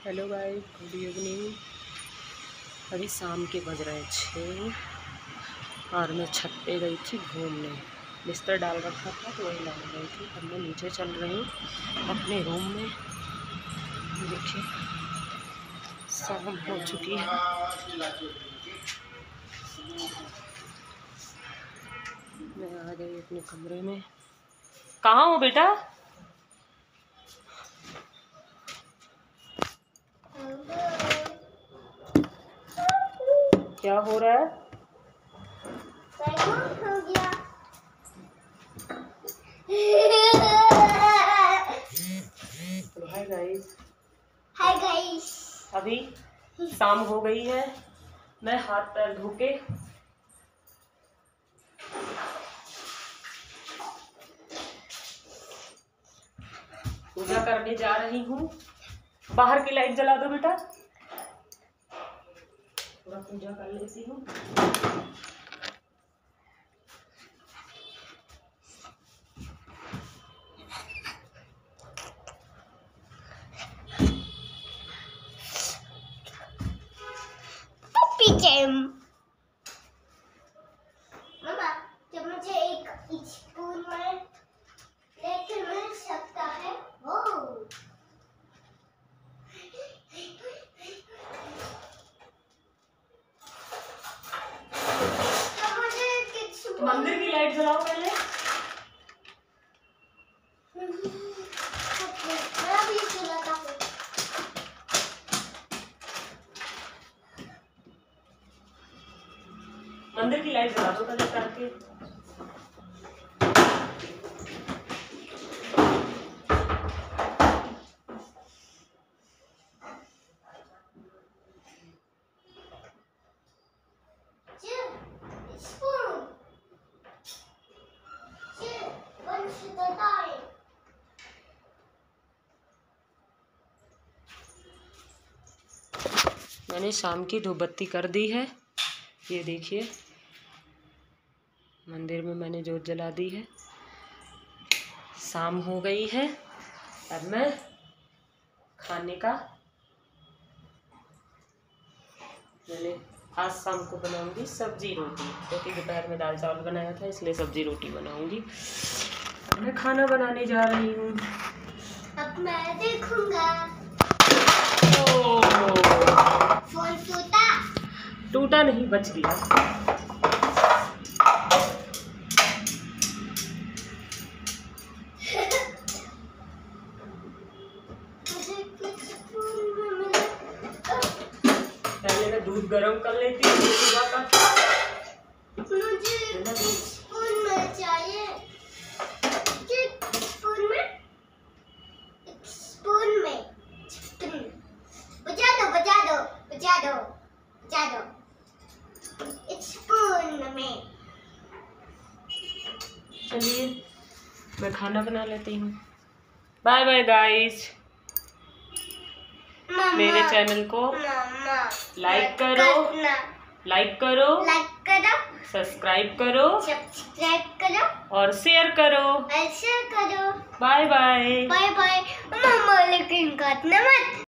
Hello guys, good evening. अभी शाम के बज रहे 6 और मैं छत पे गई थी घूमने। बिस्तर डाल रखा था तो वही लाने गई थी। अब मैं नीचे चल रही हूँ अपने रूम में। देखिए शाम हो चुकी है। मैं आ गई अपने कमरे में। कहाँ हो बेटा? क्या हो रहा है? हो गया। तो हाय गाइस। Hi guys. अभी शाम हो गई है। मैं हाथ पैर धो के पूजा करने जा रही हूँ। बाहर की लाइट जला दो बेटा, थोड़ा पूजा कर लेती हूँ। मम्मा, जब मुझे एक स्पून में लेके मिल सकता है वो। मंदिर की लाइट जलाओ पहले। मैं भी जलाता हूँ। मंदिर की लाइट जला दो पहले करके। मैंने शाम की धूप बत्ती कर दी है। ये देखिए मंदिर में मैंने जोत जला दी है। शाम हो गई है। अब मैं खाने का मैंने आज शाम को बनाऊंगी सब्जी रोटी, क्योंकि दोपहर में दाल चावल बनाया था इसलिए सब्जी रोटी बनाऊंगी। अब मैं खाना बनाने जा रही हूँ। अब मैं देखूंगा। फोन टूटा नहीं, बच गया। पहले मैं दूध गरम कर लेती हूँ सुबह का। मुझे स्पून में चाहिए। स्पून में बजा दो बजा दो बजा दो बजा दो। एक स्पून में। चलिए मैं खाना बना लेती हूँ। Bye bye guys. मेरे चैनल को लाइक करो, सब्सक्राइब करो और शेयर करो। Bye bye. Bye bye. मम्मा लेकिन काटना मत।